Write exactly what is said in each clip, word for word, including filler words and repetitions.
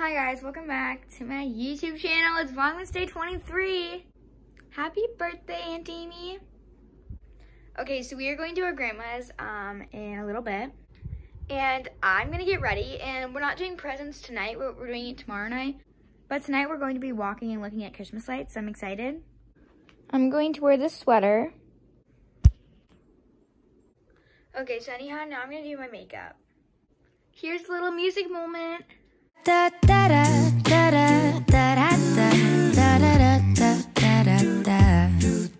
Hi guys, welcome back to my YouTube channel. It's Vlogmas Day twenty-three. Happy birthday, Aunt Amy. Okay, so we are going to our grandma's um, in a little bit. And I'm gonna get ready, and we're not doing presents tonight, we're, we're doing it tomorrow night. But tonight we're going to be walking and looking at Christmas lights, so I'm excited. I'm going to wear this sweater. Okay, so anyhow, now I'm gonna do my makeup. Here's a little music moment. Da da da da da da da da da da da da.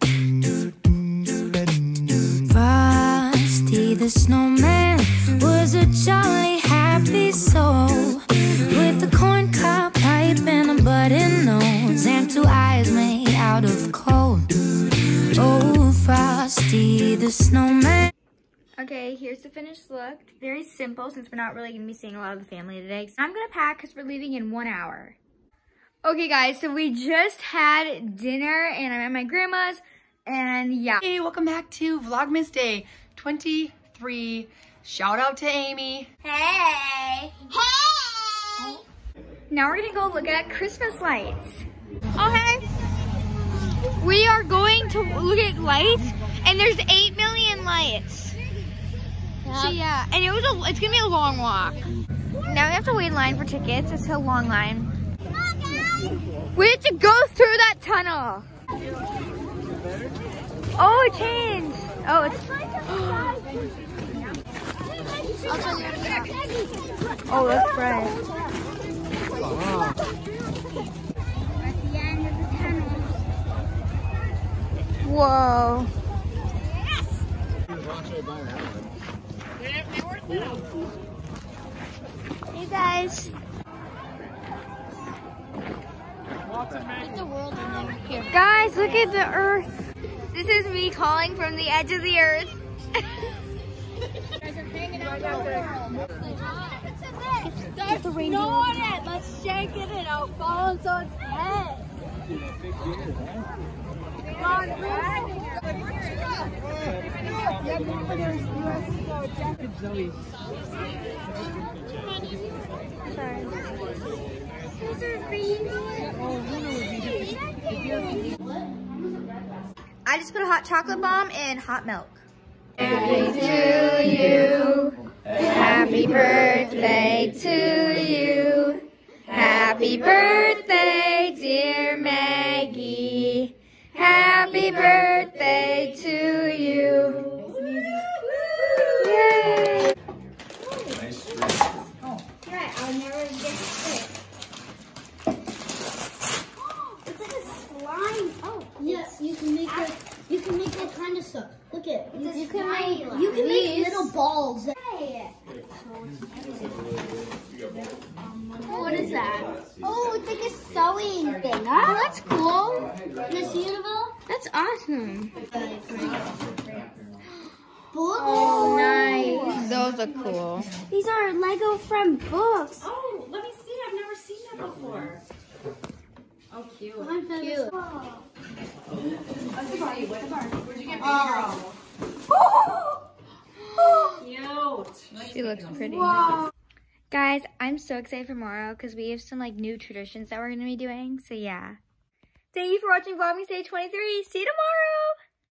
Frosty the snowman was a jolly happy soul with a corncob pipe and a button nose and two eyes made out of coal. Oh, Frosty the snowman. Okay, here's the finished look. Very simple since we're not really gonna be seeing a lot of the family today. So I'm gonna pack because we're leaving in one hour. Okay guys, so we just had dinner and I'm at my grandma's and yeah. Hey, welcome back to Vlogmas Day twenty-three. Shout out to Amy. Hey! Hey! Now we're gonna go look at Christmas lights. Okay. We are going to look at lights and there's eight million lights. So yeah, and it was a, it's gonna be a long walk. Now we have to wait in line for tickets. It's a long line. We have to go through that tunnel. Oh, it changed. Oh, it's. Oh, that's bright. Whoa. Hey guys. Guys, look at the earth. This is me calling from the edge of the earth. There's snow on it. Let's shake it and it'll fall on someone's head. I just put a hot chocolate bomb in hot milk. Happy to you. Happy birthday to you. Happy birthday, dear Maggie. Happy birthday to you. Yay! Oh, right, I'll never get sick. It's like a slime. Oh, yes, you can make it. You can make that kind of stuff. Look at you, you can make you can make little balls. Hey. What is that? Oh, it's like a sewing thing. Huh? Oh, that's cool. Can I see it, Annabelle? That's awesome. Books? Oh, nice. Those are cool. These are Lego from books. Oh, let me see. I've never seen that before. Oh, cute. Cute. Where'd you get Oh. Cute. She looks pretty. Wow. Guys, I'm so excited for tomorrow because we have some like new traditions that we're going to be doing. So yeah. Thank you for watching Vlogmas Day twenty-three. See you tomorrow.